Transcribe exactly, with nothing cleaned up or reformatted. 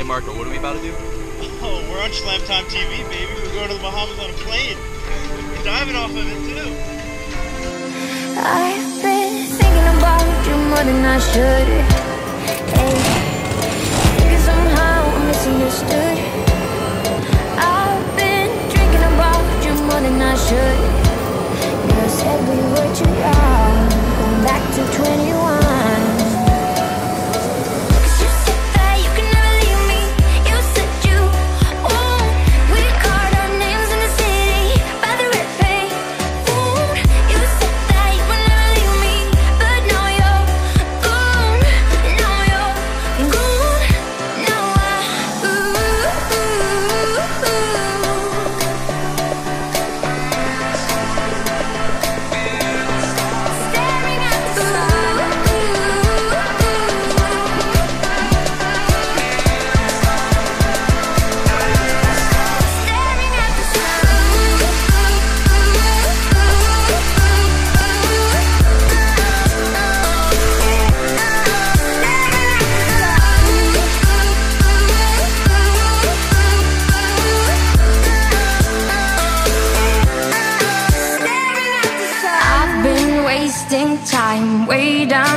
Marco, what are we about to do? Oh, we're on Slam Time T V, baby. We're going to the Bahamas on a plane. We're diving off of it, too. I've been thinking about you more than I should. Hey, thinking somehow I'm misunderstood. I've been drinking about you more than I should. You said we were too young, going back to twenty-one. Time way down